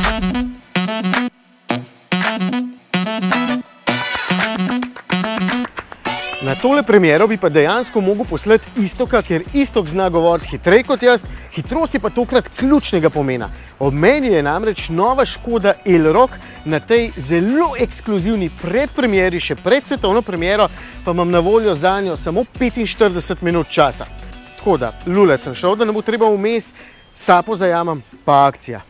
Na tole premiero bi pa dejansko mogel poslati Iztoka, ker Iztok zna govoriti hitreje kot jaz, hitrost je pa tokrat ključnega pomena. Ob meni je namreč nova Škoda Elroq, na tej zelo ekskluzivni predpremieri, še pred svetovno premiero, pa imam na voljo zanjo samo 45 minut časa. Tako da, lulat sem šel, da ne bo treba vmes, sapo zajamem, pa akcija.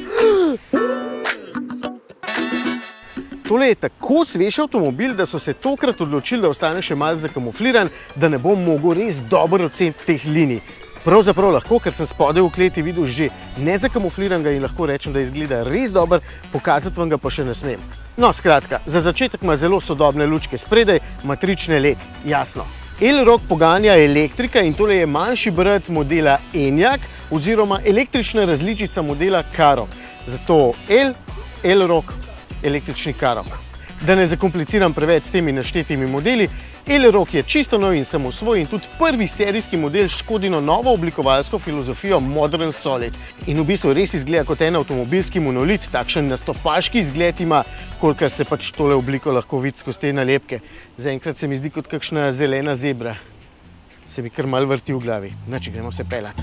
Tole je tako svež avtomobil, da so se tokrat odločili, da ostane še malo zakamufliran, da ne bom mogel res dobro oceniti teh linij. Pravzaprav lahko, ker sem spodaj v kleti videl že nezakamufliranega in lahko rečem, da izgleda res dober, pokazati vam ga pa še ne smem. No, skratka, za začetek ima zelo sodobne lučke spredaj, matrične LED, jasno. Elroq poganja elektrika in tole je manjši brat modela Enyaq oziroma električna različica modela Karoq. Zato Elroq, električni Karoq. Da ne zakompliciram preveč s temi naštetimi modeli, Elroq je čisto nov in samosvoj in tudi prvi serijski model s Škodino novo oblikovalsko filozofijo Modern Solid. In v bistvu res izgleda kot en avtomobilski monolit, takšen nastopaški izgled ima, kolikor se pač tole obliko lahko vidi skozi te nalepke. Zaenkrat se mi zdi kot kakšna zelena zebra. Se mi kar malo vrti v glavi. Znači, gremo se peljati.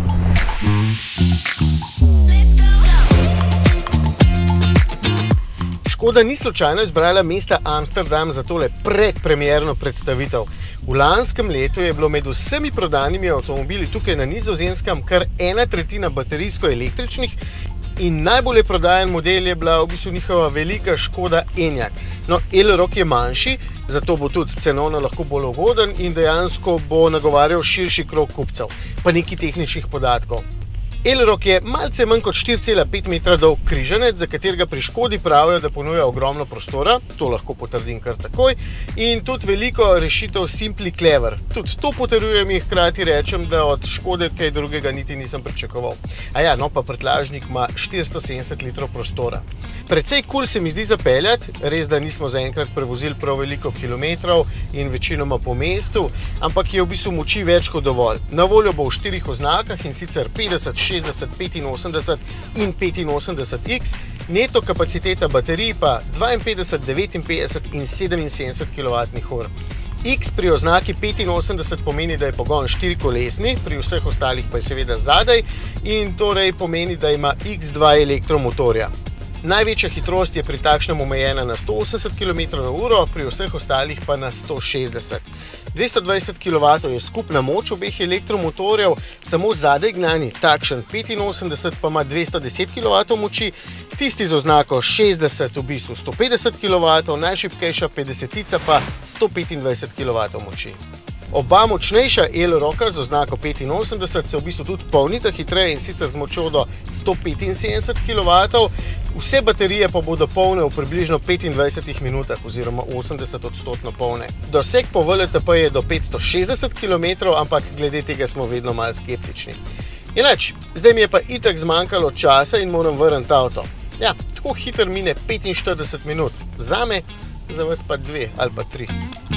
Škoda ni slučajno izbrala mesta Amsterdam za tole predpremierno predstavitev. V lanskem letu je bilo med vsemi prodanimi avtomobili tukaj na Nizozemskem kar 1/3 baterijsko električnih in najbolje prodajan model je bila v bistvu njihova velika Škoda Enyaq. No, Elroq je manjši, zato bo tudi cenovno lahko bolj ugoden in dejansko bo nagovarjal širši krog kupcev. Pa nekaj tehničnih podatkov. Elroq je malce manj kot 4,5 metra dolg križanec, za katerega pri Škodi pravijo, da ponuja ogromno prostora, to lahko potrdim kar takoj, in tudi veliko rešitev Simply Clever. Tudi to potrjujem in hkrati rečem, da od Škode kaj drugega niti nisem pričakoval. Aja, no pa prtljažnik ima 470 litrov prostora. Precej cool se mi zdi zapeljati, res da nismo zaenkrat prevozili prav veliko kilometrov in večinoma po mestu, ampak je v bistvu moči več kot dovolj. Na voljo bo v 4 oznakah in sicer 50, 60, 85 in 85X, neto kapaciteta baterij pa 52, 59 in 77 kWh. X pri oznaki 85 pomeni, da je pogon 4-kolesni, pri vseh ostalih pa je seveda zadaj in torej pomeni, da ima X2 elektromotorja. Največja hitrost je pri takšnem omejena na 180 km/h, pri vseh ostalih pa na 160. 220 kW je skupna moč obeh elektromotorjev, samo zadaj gnani takšen 85 pa ima 210 kW moči, tisti z oznako 60 v bistvu 150 kW, najšibkejša 50 pa 125 kW moči. Oba močnejša Elroqa z oznako 85 se v bistvu tudi polnita hitreje in sicer z močjo do 175 kW, vse baterije pa bodo polne v približno 25 minutah oziroma 80% polne. Doseg po VLTP je do 560 km, ampak glede tega smo vedno malo skeptični. Inač, zdaj mi je pa itak zmanjkalo časa in moram vrniti avto. Ja, tako hiter mine 45 minut, zame, za vas pa 2 ali pa 3.